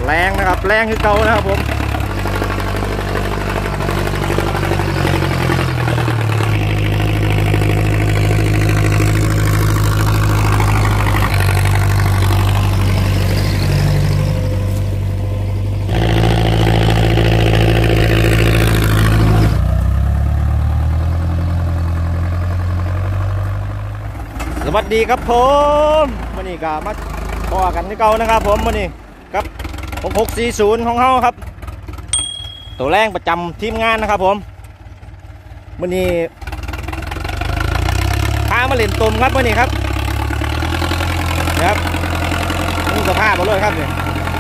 แรงนะครับแรงคือเก่านะครับผมสวัสดีครับผมวันนี้ก็มาต่อกันที่เก่านะครับผมวันนี้ครับ6640ของเฮาครับตัวแรงประจำทีมงานนะครับผมวันนี้พามาเล่นตุ่มครับวันนี้ครับนะครับนี่สภาพมาเลยครับเนี่ย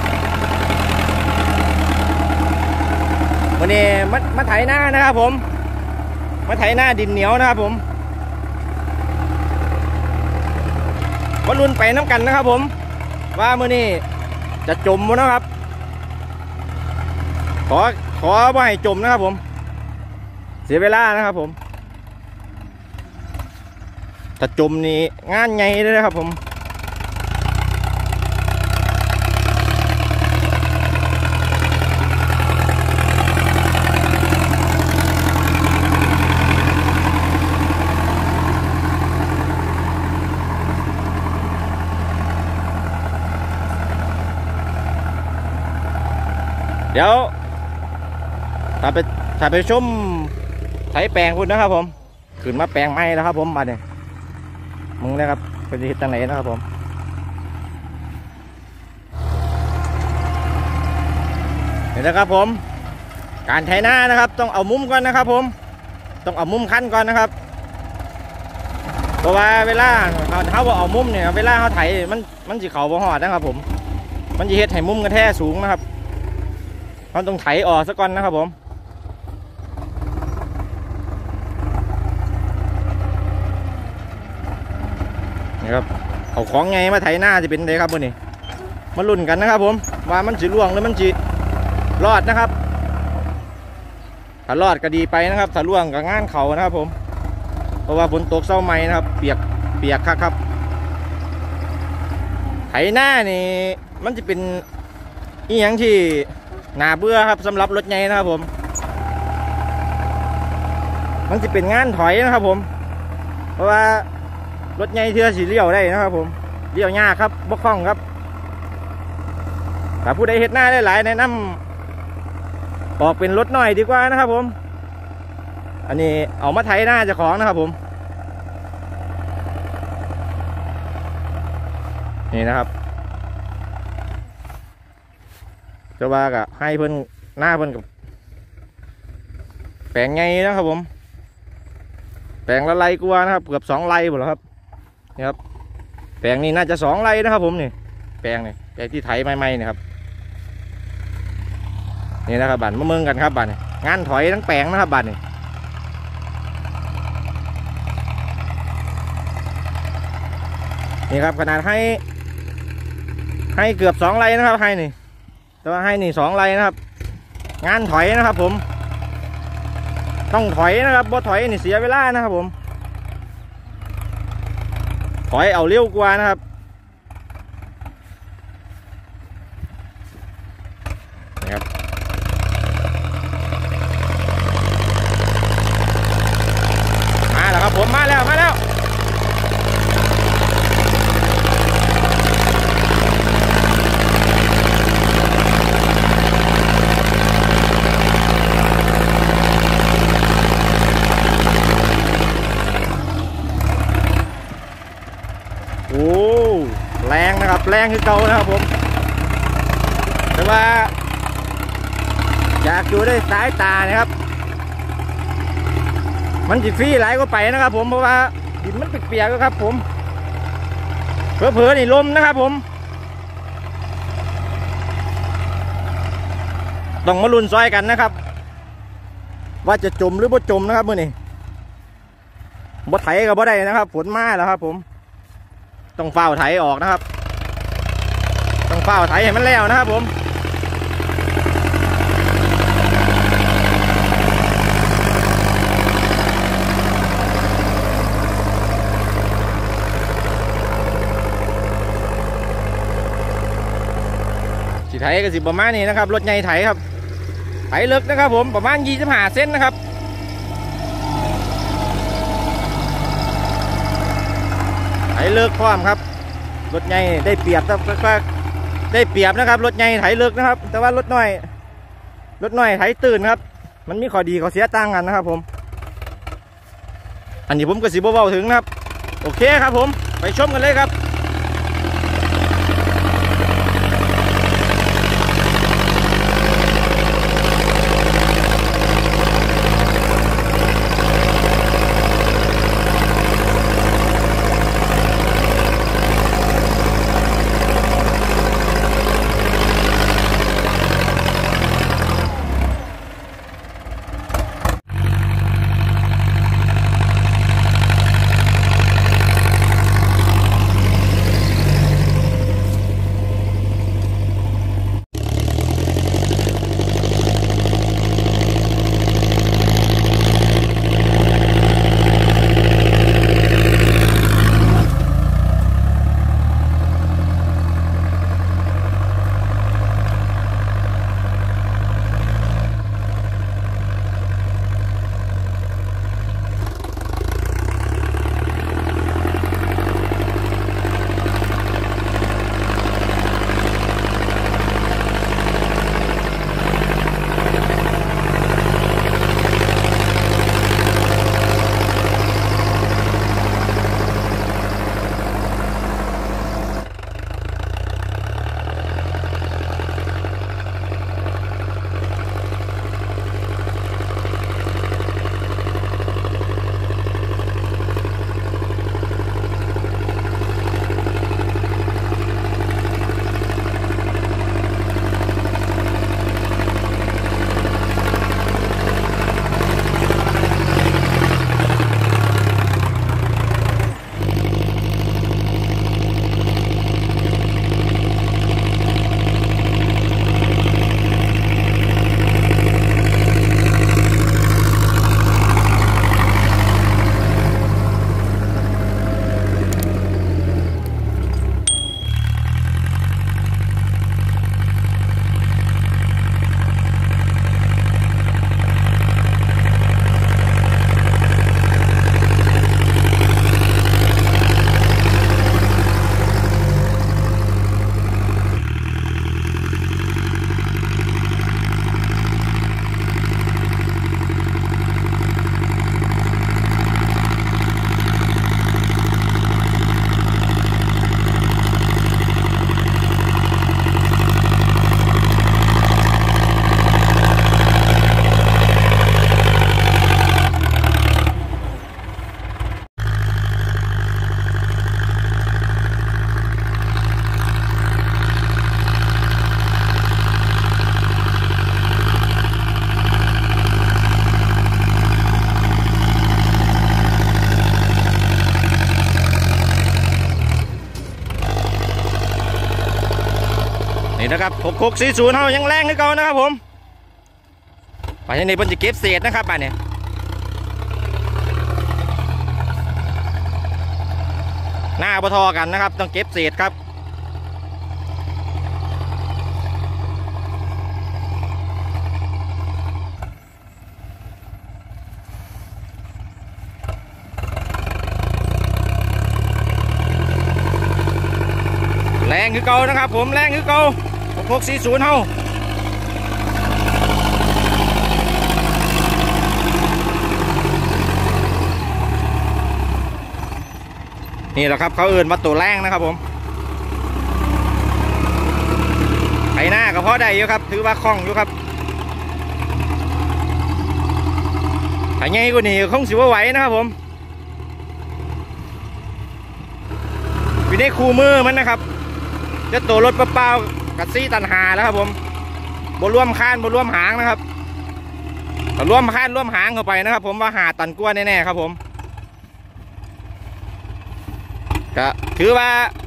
วันนี้มาไถหน้านะครับผมมาไถหน้าดินเหนียวนะครับผมมาลุ้นไปน้ำกันนะครับผมว่ามื้อนี้จะจมมั้นะครับขอว่าให้จมนะครับผมเสียเวลานะครับผมถ้าจมนี่งานใหญ่เลยนะครับผมเดี๋ยวถ้าไปชมไถแปลงคุณนะครับผมขึ้นมาแปลงไม้แล้วครับผมมาเนี่ยมึงนะครับเป็นที่ตั้งไหนนะครับผมเห็นนะครับผมการไถหน้านะครับต้องเอามุมก่อนนะครับผมต้องเอามุมขั้นก่อนนะครับเพราะว่าเวลาเขาบอกเอามุมเนี่ยเวลาเขาไถมันจะเข่าบ่หอดนะครับผมมันจะเฮ็ดให้มุมกระแทกสูงนะครับเราต้องไถออกซะก่อนนะครับผมนี่ครับเอาของไงมาไถหน้าจะเป็นไงครับวันนี้มาลุ้นกันนะครับผมว่ามันจะล่วงหรือมันจะรอดนะครับถ้ารอดก็ดีไปนะครับถ้าล่วงก็งานเขานะครับผมเพราะว่าฝนตกเศร้าไหมนะครับเปียกครับไถหน้านี่มันจะเป็นอีหยังที่น่าเบื่อครับสำหรับรถใหญ่นะครับผมมันจะเป็นงานถอยนะครับผมเพราะว่ารถใหญ่เทื่อสีเลี้ยวได้นะครับผมเลี้ยวยากครับบ่คล่องครับถ้าผู้ใดเฮ็ดหน้าได้หลายแนะนำออกเป็นรถหน่อยดีกว่านะครับผมอันนี้เอามาไถหน้าเจ้าของนะครับผมนี่นะครับจะว่ากับให้เพิ่นหน้าเพิ่นกับแปลงไงนะครับผมแปลงละไร่กว่านะครับเกือบ2 ไร่หมดแล้วครับนี่ครับแปลงนี้น่าจะ2 ไร่นะครับผมนี่แปลงที่ไถใหม่ๆนี่ครับนี่นะครับบ้านมาเมืองกันครับบ้านงานถอยทั้งแปลงนะครับบ้านนี่ครับขนาดให้เกือบ2 ไร่นะครับให้นี่แต่ว่าให้นี่2 ไร่นะครับงานถอยนะครับผมต้องถอยนะครับบ่ถอยนี่เสียเวลานะครับผมถอยเอาเร็วกว่านะครับนี่ครับมาแล้วครับผมมาแล้วโอ้แรงนะครับแรงคือเก่านะครับผมแต่ว่าอยากดูด้วยสายตานะครับมันจิฟรี่ไหลก็ไปนะครับผมเพราะว่าดินมันเปียกๆครับผมเผลอๆนี่ลมนะครับผมต้องมาลุ้นซอยกันนะครับว่าจะจมหรือบ่จมนะครับมื้อนี้บ่ไถกับบ่ได้นะครับฝนมาแล้วครับผมต้องเฝ้าไถออกนะครับต้องเฝ้าไถให้มันแล้วนะครับผมไถก็สิประมาณนี้นะครับรถใหญ่ไถครับไถลึกนะครับผมประมาณ25 เซนนะครับไถลึกพร้อมครับรถใหญ่ได้เปรียบได้เปรียบนะครับรถใหญ่ไถลึกนะครับแต่ว่ารถน้อยไถตื่นครับมันมีข้อดีข้อเสียต่างกันนะครับผมอันนี้ผมก็สิบ่เว้าถึงนะครับโอเคครับผมไปชมกันเลยครับนี่นะครับ6640เฮายังแรงขึ้นเก่านะครับผมไปที่นี่เพิ่นจะเก็บเศษนะครับป่านนี้หน้าบ่ทอกันนะครับต้องเก็บเศษครับแรงคือเก่านะครับผมแรงคือเก่า6640เฮานี่แหละครับเขาเอื่นมาตัวแรงนะครับผมไถหน้าก็พอได้อยู่ครับถือว่าคล่องอยู่ครับถ้าใหญ่กว่านี้คงสิว่าไหวนะครับผมวิธีคู่มือมันนะครับจะตัวรถเปล่าๆกับซี่ตันหาแล้วครับผมบนร่วมคานบนร่วมหางนะครับแต่ร่วมคานร่วมหางเข้าไปนะครับผมว่าหาตันกล้วยแน่ๆครับผมก็ถือว่า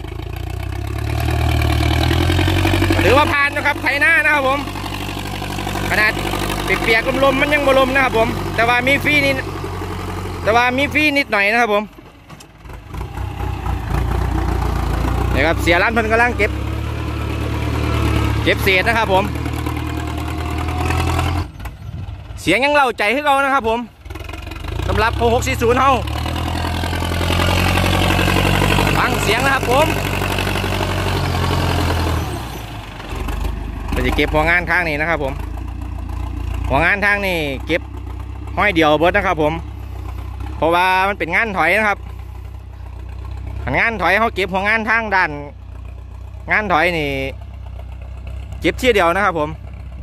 ผ่านนะครับไถหน้านะครับผมขนาดเปียกๆลมๆมันยังบ่ลมนะครับผมแต่ว่ามีฟรีนิดหน่อยนะครับผมนี่ครับเสียร้านเพิ่นกำลังเก็บเก็บเศษนะครับผมเสียงยังเล่าใจให้เรานะครับผมสำหรับ6640เฮาฟังเสียงนะครับผมเราจะเก็บหัวงานข้างนี้นะครับผมหัวงานทางนี้เก็บห้อยเดียวเบิดนะครับผมเพราะว่ามันเป็นงานถอยนะครับงานถอยเขาเก็บหัวงานทางด้านงานถอยนี่เก็บที่เดียวนะครับผม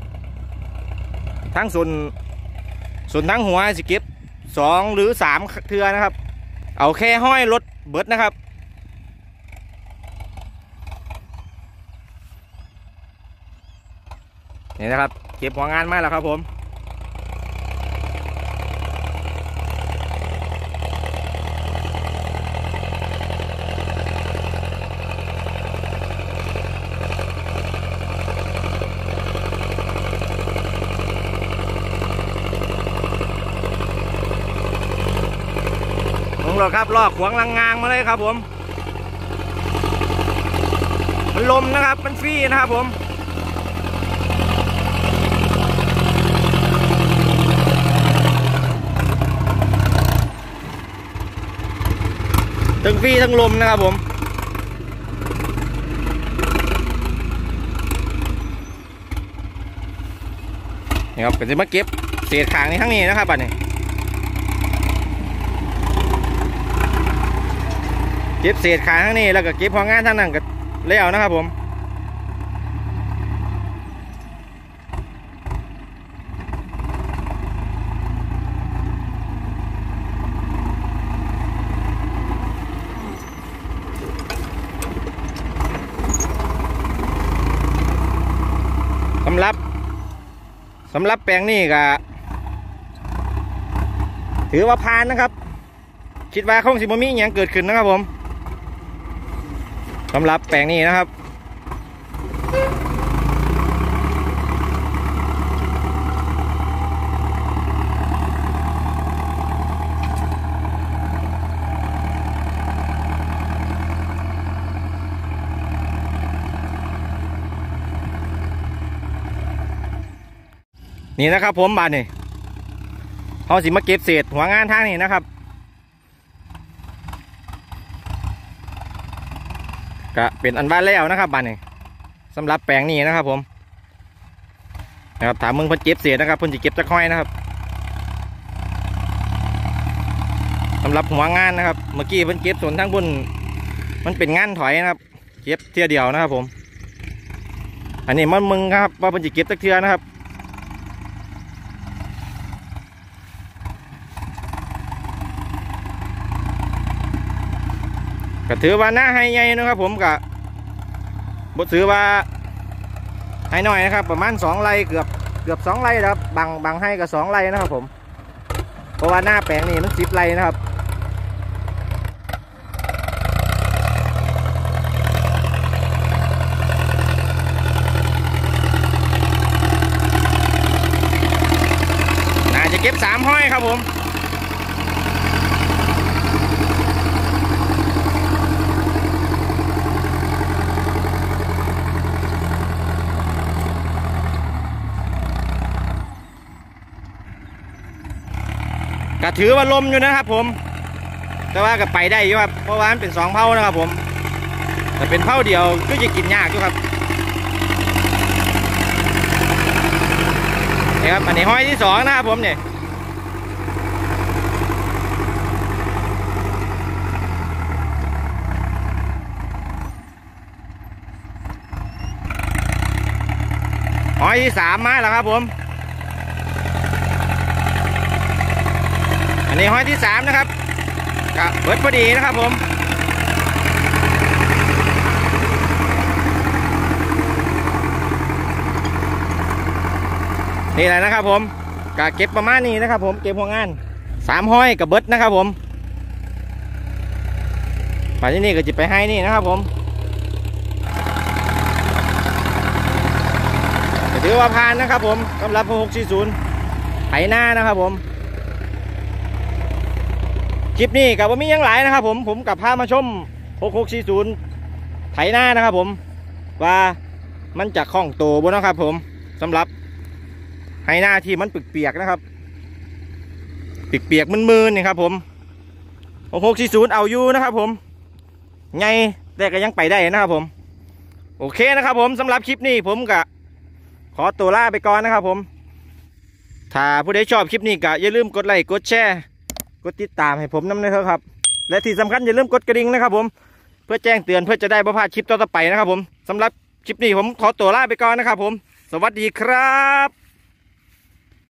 ทั้งส่วนทั้งหัวสิเก็บ2 หรือ 3เทือนะครับเอาแค่ห้อยรถเบิดนะครับนี่นะครับเก็บหัวงานมาแล้วครับผมรถครับลอกขวางลังงางมาเลยครับผมมันลมนะครับมันฟรีนะครับผมทั้งฟรีทั้งลมนะครับผมนี่ครับก็จะมาเก็บเศษขางนี้ทั้งนี้นะครับบัดนี้เก็บเศษขางทั้งนี้แล้วก็เก็บพองานทั้งนั้นก็แล้วนะครับผมสำหรับแปลงนี้ก็ถือว่าผ่านนะครับคิดว่าคงสิบ่มีอย่างเกิดขึ้นนะครับผมสำหรับแปลงนี้นะครับนี่นะครับผมบาดนี่เขาสิมาเก็บเศษหัวงานทางนี้นะครับก็เป็นอันบ้านแล้วนะครับบาดนี่สำหรับแปลงนี้นะครับผมนะครับถามมึงเพิ่นเก็บเศษนะครับเพิ่นจะเก็บจะค่อยนะครับสำหรับหัวงานนะครับเมื่อกี้เพิ่นเก็บส่วนทั้งบนมันเป็นงานถอยนะครับเก็บเทียเดียวนะครับผมอันนี้มันมึงครับว่าเพิ่นจะเก็บตะเทียนะครับก็ถือว่าหน้าให้ใหญ่นะครับผมกับบถือว่าให้น้อยนะครับประมาณ2 ไร่เกือบ2 ไร่ครับบางให้กับ2 ไร่นะครับผมเพราะว่าหน้าแปลงนี่มัน10 ไร่นะครับน่าจะเก็บ3 ห้อยครับผมก็ถือว่าลมอยู่นะครับผมแต่ว่าก็ไปได้อยู่ครับเพราะว่ามันเป็น2 เผานะครับผมแต่เป็นเผาเดียวก็จะกินยากอยู่ครับนี่ครับอันนี้ห้อยที่2นะครับผมเนี่ยห้อยที่3มาแล้วครับผมอันนี้ห้อยที่3นะครับก็เบิดพอดีนะครับผมนี่แหละนะครับผมก็เก็บประมาณนี้นะครับผมเก็บหัวงาน3 ห้อยกับเบิดนะครับผมไปที่นี่ก็จะไปให้นี่นะครับผมถือว่าผ่านนะครับผมสำหรับ6640ไถนานะครับผมคลิปนี้กับว่ามียังหลายนะครับผมกับพามาชม6640ไถนานะครับผมว่ามันจะคล่องตัวบ่นะครับผมสำหรับไฮนาที่มันเปียกๆนะครับเปียกๆมืนๆนี่ครับผม640เอาอยู่นะครับผมไงแต่ก็ยังไปได้นะครับผมโอเคนะครับผมสำหรับคลิปนี้ผมก็ขอตัวลาไปก่อนนะครับผมถ้าผู้ใดชอบคลิปนี้ก็อย่าลืมกดไลค์กดแชร์กดติดตามให้ผมนำด้วยครับและที่สำคัญอย่าลืมกดกระดิ่งนะครับผมเพื่อแจ้งเตือนเพื่อจะได้ไม่พลาดคลิปต่อไปนะครับผมสำหรับคลิปนี้ผมขอตัวลาไปก่อนนะครับผมสวัสดีครับ